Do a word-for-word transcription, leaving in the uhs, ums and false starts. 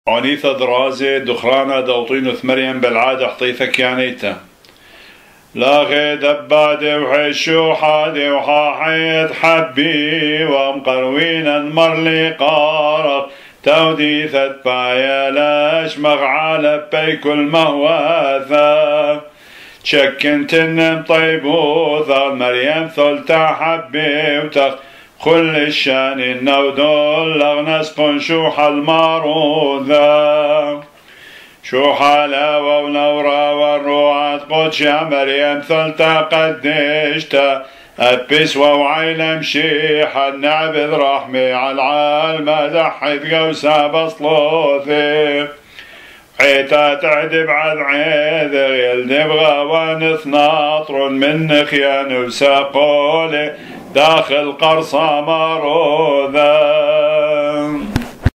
عنيثة درازة دخرانة دوطين مريم بالعادة حطيثة كيانيتا لا غيد دبادة وحشو حادي وحاحيد حبي ومقروينا مرلي قارق توديثة بايا لاش مغعالة بي كل مهواثة شكنت النم طيبوثة مريم ثلتا حبي وتخ كل الشان النودول لغنس قنشوح الماروذة شوح حلاوة ونورة والروعات قدش يا مريم ثلتا قدشتا أبس وعيلم شيح النعبذ رحمي على العالم دحيت قوسا بصلوثي حيتا تعدب عد عيذر يلدبغى ونث ناطر من خيان وساقولي داخل قرصة مروذة